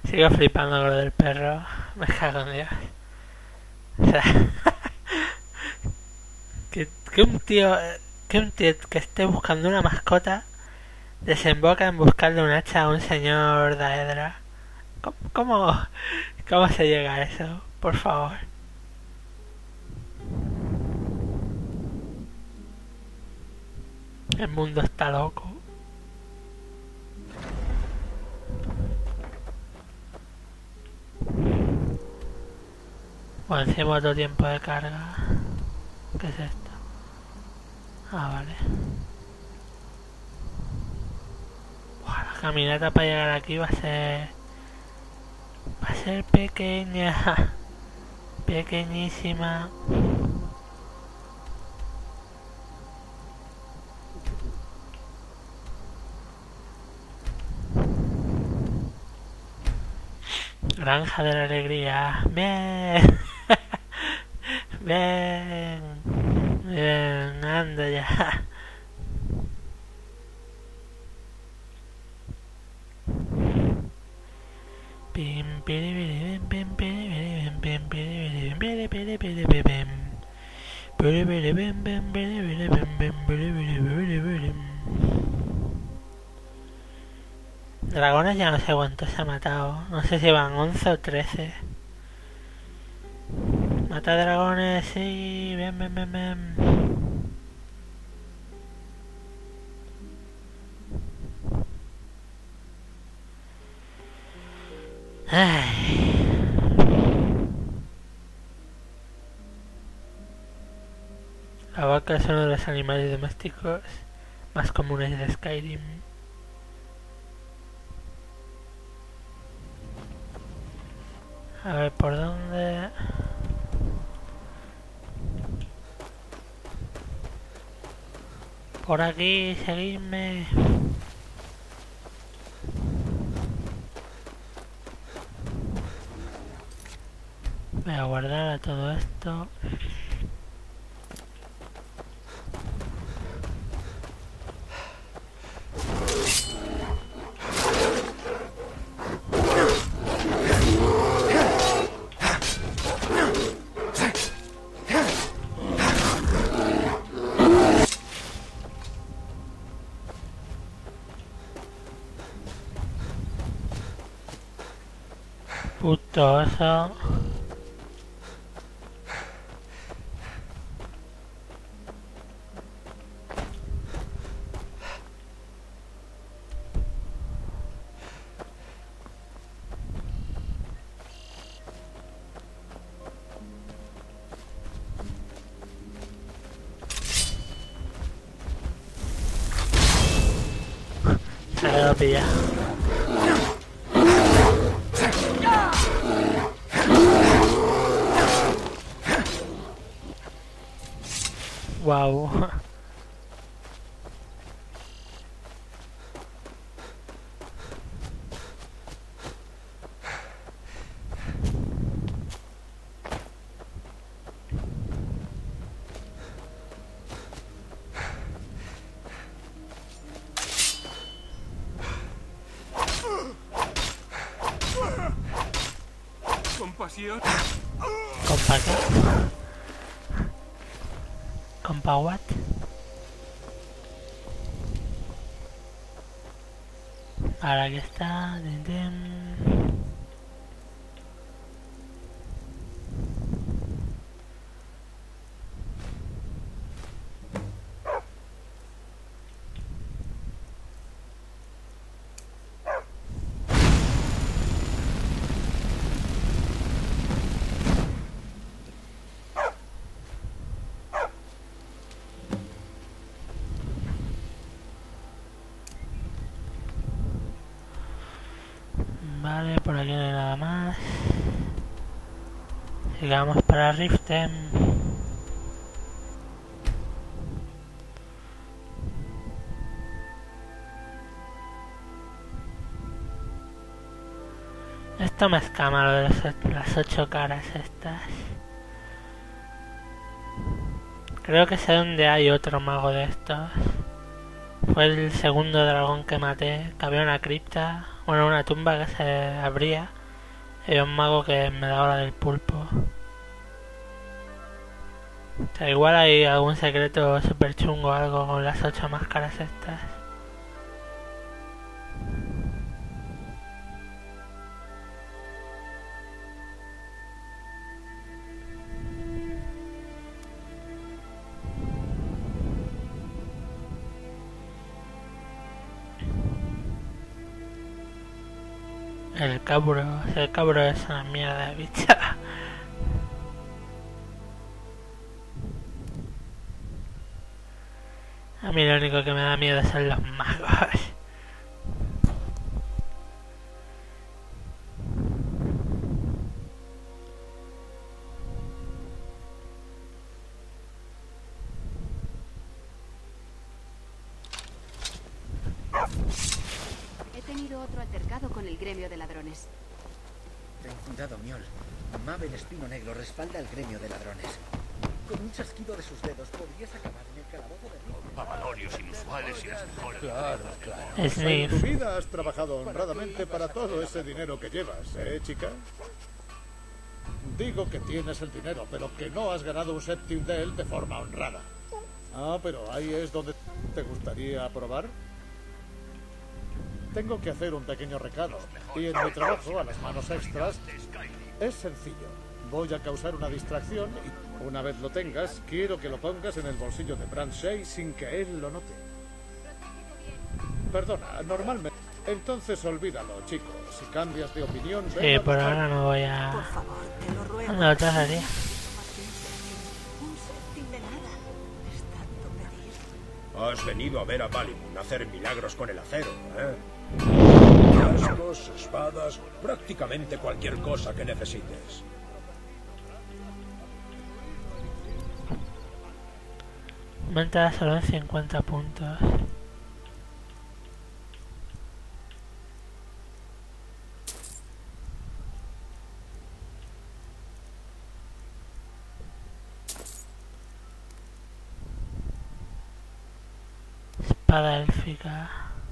Sigo flipando con lo del perro. Me cago en Dios. O sea, que un tío... Que un tío que esté buscando una mascota desemboca en buscarle un hacha a un señor Daedra. ¿Cómo se llega a eso? Por favor. El mundo está loco. Bueno, encima otro tiempo de carga. ¿Qué es esto? Ah, vale. Buah, la caminata para llegar aquí va a ser... Va a ser pequeña. Pequeñísima. Granja de la alegría. Bien. Bien. Bien, anda ya. Pim, piri, piri, pim, piri, piri, pim, piri, piri, piri, piri, piri, pim. Piri, piri, pim, pim, piri, piri, pim, pim, piri, piri, piri, piri. Dragones ya no sé cuántos se ha matado. No sé si van 11 o 13. Mata dragones, sí. Bien, bien, bien, bien. Ay. La vaca es uno de los animales domésticos más comunes de Skyrim. A ver, ¿por dónde? Por aquí, seguidme. Voy a guardar a todo esto. Puto oso. Se lo pilla. Wow. Compasión. ¿Compa qué? ¿Compa what? Ahora aquí está. Din, din. Vale, por aquí no hay nada más. Sigamos para Riften. Esto me escama lo de las 8 caras estas. Creo que sé dónde hay otro mago de estos. Fue el segundo dragón que maté, que había una cripta, bueno, una tumba que se abría Hay un mago que me da hora del pulpo. O sea, igual hay algún secreto super chungo o algo con las 8 máscaras estas. El cabro es una mierda de bicha. A mí lo único que me da miedo son los magos. He tenido otro altercado con el gremio de ladrones. Ten cuidado, Miol. Mabel Espino Negro respalda al gremio de ladrones. Con un chasquido de sus dedos podrías acabar en el calabozo de Rick. Avalorios inusuales y las mejores. Claro. Sniff. En tu vida has trabajado honradamente para todo ese dinero que llevas, chica? Digo que tienes el dinero, pero que no has ganado un Septim de él de forma honrada. Ah, pero ahí es donde te gustaría probar. Tengo que hacer un pequeño recado. Y en mi trabajo, a las manos extras, es sencillo. Voy a causar una distracción y una vez lo tengas, quiero que lo pongas en el bolsillo de Brandshay sin que él lo note. Perdona, normalmente... Entonces olvídalo, chico. Si cambias de opinión... Sí, por ahora no voy a... Por favor, te lo ruego. No te haría. Un septim de nada. Es tanto pedir. Has venido a ver a Balimun hacer milagros con el acero, ¿eh? Cascos, espadas, prácticamente cualquier cosa que necesites. Aumenta solo en 50 puntos. Espada élfica.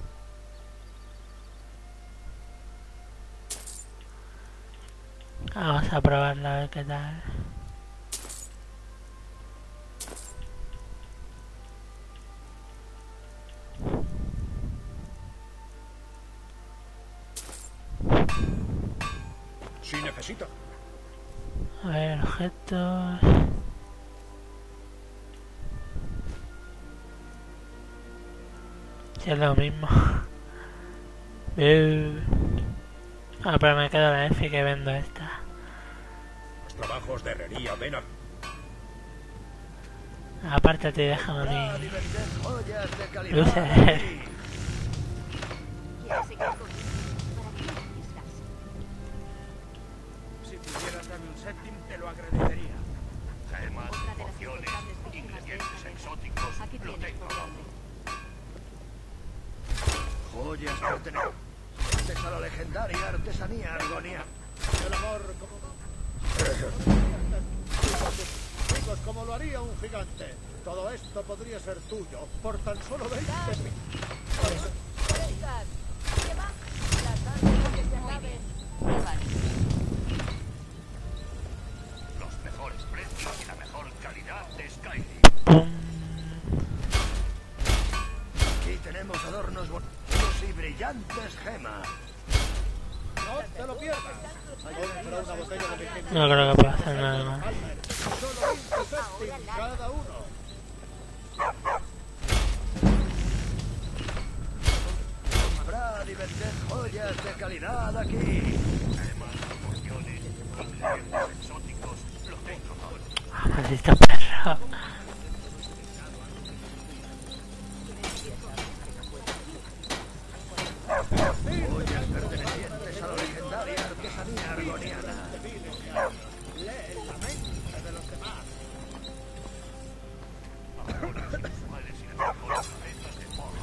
Vamos a probarla a ver qué tal. Si necesita. A ver, objetos. Sí, es lo mismo. Ah, pero me quedo la F que vendo esta. Los trabajos de herrería, ven a... Apártate y déjame a mí. Joyas de calidad. Luces. ¿Quieres seguir conmigo? ¿Para qué arriesgas? Si pudieras darme un séptim, te lo agradecería. Gemas, Otra de las pociones, incontables víctimas de ingredientes esta exóticos, Aquí lo tienes, tengo. pobre hombre. Joyas pertenecientes a la legendaria artesanía argonia. El amor como... Chicos, como lo haría un gigante. Todo esto podría ser tuyo por tan solo 20 mil. Vale. Los mejores precios y la mejor calidad de Skyrim. Pum. Aquí tenemos adornos bonitos y brillantes gemas. No te lo pierdas. Compra una botella de Viking. No creo que pueda hacer nada más. Solo 20 céntimos cada uno. Comprad y vended joyas de calidad aquí. Gemas, pociones, ingredientes exóticos, lo tengo todo. Ah, maldito perro. Joyas pertenecientes a la legendaria artesanía argoniana. Inusuales y las mejores cabezas de forro.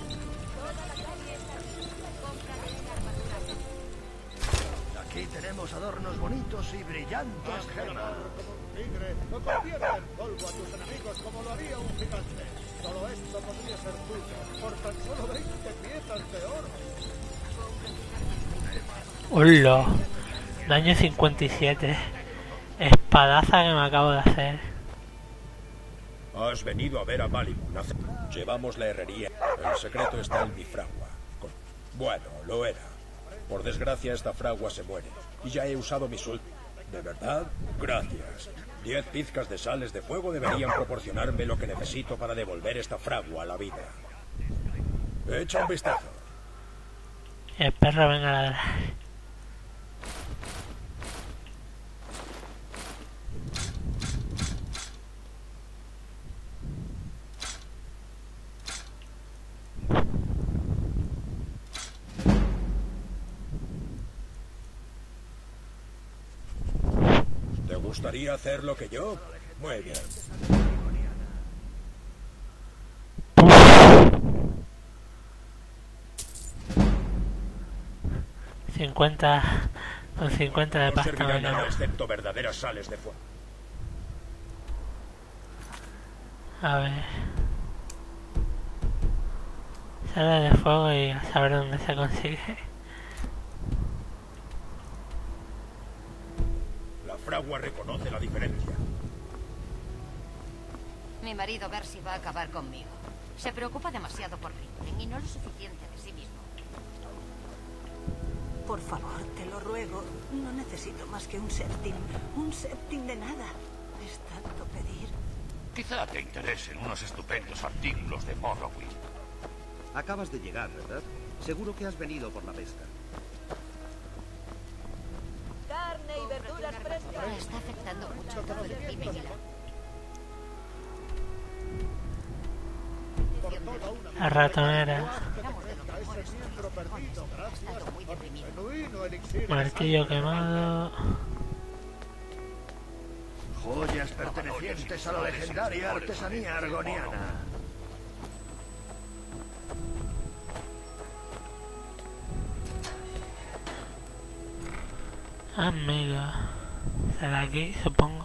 Aquí tenemos adornos bonitos y brillantes gemas. Como un tigre, no convierte en polvo a tus enemigos como lo haría un gigante. Todo esto podría ser tuyo por tan solo 20 piezas de oro. Hola. Daño 57. Espadaza que me acabo de hacer. Has venido a ver a Malibu. Llevamos la herrería. El secreto está en mi fragua. Bueno, lo era. Por desgracia, esta fragua se muere. Y ya he usado mi sul. ¿De verdad? Gracias. 10 pizcas de sales de fuego deberían proporcionarme lo que necesito para devolver esta fragua a la vida. Echa un vistazo. El perro venga a ladrar. ¿Te gustaría hacer lo que yo? Muy bien. Con 50 de No pasta servirá me nada quedo. excepto verdaderas sales de fuego. A ver. Sale de fuego y a saber dónde se consigue. La fragua reconoce la diferencia. Mi marido Bercy va a acabar conmigo. Se preocupa demasiado por Rinten y no lo suficiente de sí mismo. Por favor, te lo ruego. No necesito más que un septim. Un septim de nada. Es tanto pedir. Quizá te interesen unos estupendos artículos de Morrowind. Acabas de llegar, ¿verdad? Seguro que has venido por la pesca. Carne y verduras frescas. Me está afectando mucho todo el crimen y La ratonera. Ha estado muy deprimido. Martillo quemado. Joyas pertenecientes a la legendaria artesanía argoniana. Amigo. Será aquí, supongo.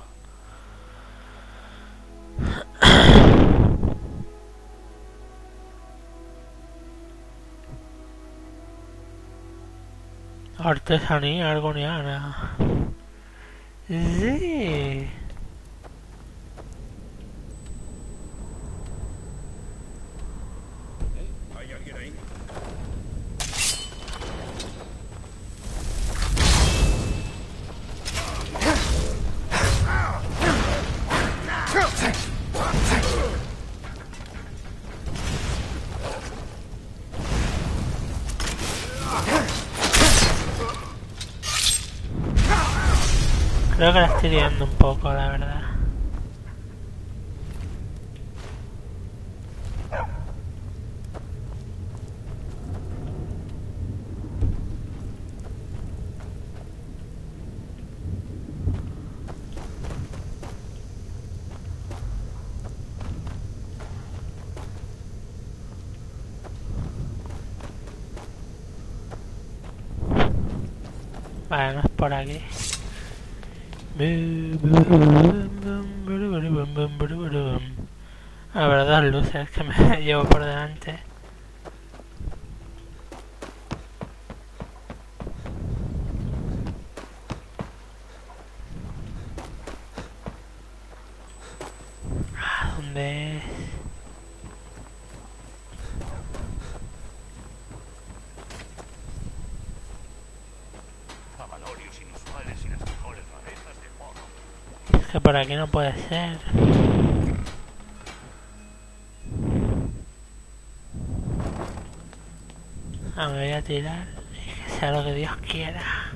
Artesanía argoniana. Sí. ¿Hay alguien ahí? Creo que la estoy liando un poco, la verdad. Vale, no es por aquí. La verdad, luces que me llevo por delante. ¿Dónde es? Avalorios inusuales y las mejores rarezas de Morrowind. Es que por aquí no puede ser. Me voy a tirar y que sea lo que Dios quiera.